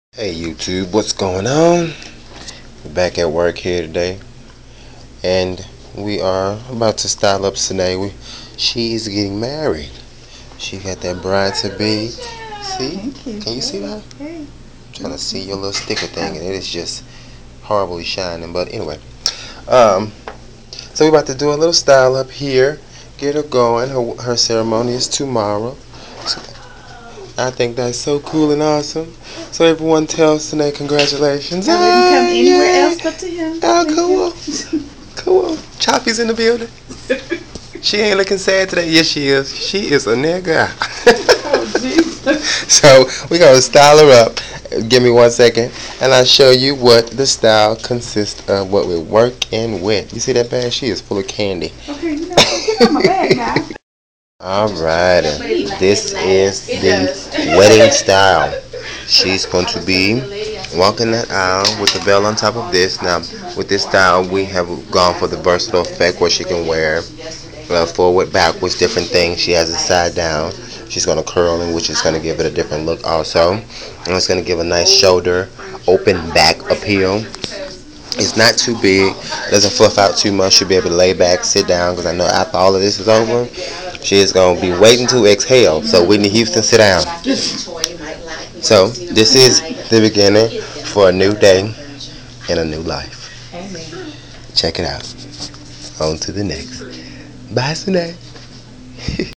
Hey YouTube, what's going on? We're back at work here today, and we are about to style up Sine. She is getting married. She got that bride to be. See? Thank you. Can you see that? Hey. I'm trying to see your little sticker thing, and it is just horribly shining. But anyway, um, so we're about to do a little style up here. Get her going. Her ceremony is tomorrow. So I think that's so cool and awesome. So everyone tells Sine congratulations. I wouldn't come anywhere else but to him. Oh, cool. Choppy's in the building. She ain't looking sad today. Yes, she is. She is a nigga. Oh, Jesus. So we gonna style her up. Give me 1 second, and I'll show you what the style consists of. What we're working with. You see that bag? She is full of candy. Okay, get out my bag now. Alrighty, this is the wedding style. She's going to be walking that aisle with the veil on top of this. Now, with this style, we have gone for the versatile effect where she can wear forward, backwards, different things. She has it side down. She's going to curl in, which is going to give it a different look also. And it's going to give a nice shoulder, open back appeal. It's not too big. It doesn't fluff out too much. She'll be able to lay back, sit down, because I know after all of this is over, she is going to be waiting to exhale. So Whitney Houston, sit down. So this is the beginning for a new day and a new life. Check it out. On to the next. Bye, Sine.